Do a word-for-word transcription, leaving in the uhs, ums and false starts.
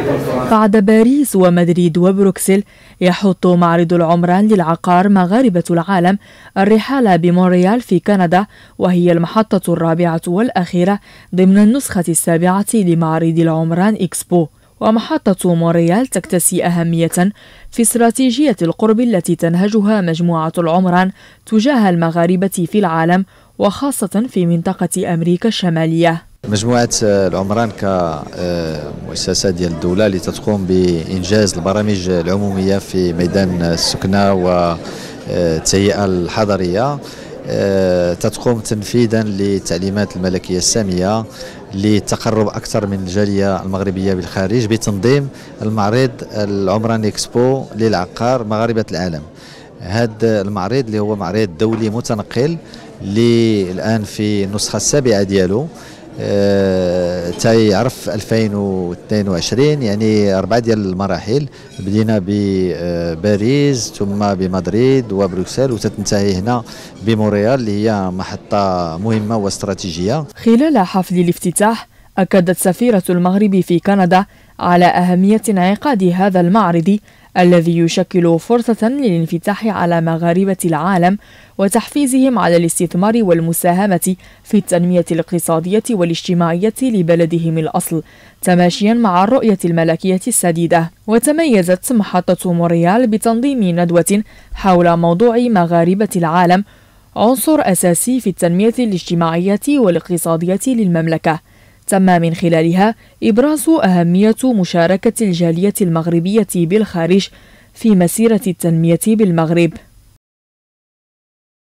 بعد باريس ومدريد وبروكسل، يحث معرض العمران للعقار مغاربة العالم الرحالة بمونريال في كندا، وهي المحطة الرابعة والأخيرة ضمن النسخة السابعة لمعرض العمران إكسبو. ومحطة مونريال تكتسي أهمية في استراتيجية القرب التي تنهجها مجموعة العمران تجاه المغاربة في العالم، وخاصة في منطقة أمريكا الشمالية. مجموعة العمران كمؤسسة ديال الدولة اللي تقوم بإنجاز البرامج العمومية في ميدان السكنة والتهيئة الحضرية، تقوم تنفيذا للتعليمات الملكية السامية للتقرب أكثر من الجالية المغربية بالخارج بتنظيم المعرض العمران إكسبو للعقار مغاربة العالم. هذا المعرض اللي هو معرض دولي متنقل اللي الآن في النسخة السابعة ديالو، أه تيعرف ألفين واثنين وعشرين، يعني أربعة ديال المراحل. بدينا بباريس ثم بمدريد وبروكسل وتنتهي هنا بمونريال اللي هي محطة مهمة واستراتيجية. خلال حفل الافتتاح أكدت سفيرة المغرب في كندا على أهمية انعقاد هذا المعرض الذي يشكل فرصة للانفتاح على مغاربة العالم وتحفيزهم على الاستثمار والمساهمة في التنمية الاقتصادية والاجتماعية لبلدهم الأصل، تماشيا مع الرؤية الملكية السديدة. وتميزت محطة مونريال بتنظيم ندوة حول موضوع مغاربة العالم، عنصر أساسي في التنمية الاجتماعية والاقتصادية للمملكة. تم من خلالها إبراز أهمية مشاركة الجالية المغربية بالخارج في مسيرة التنمية بالمغرب.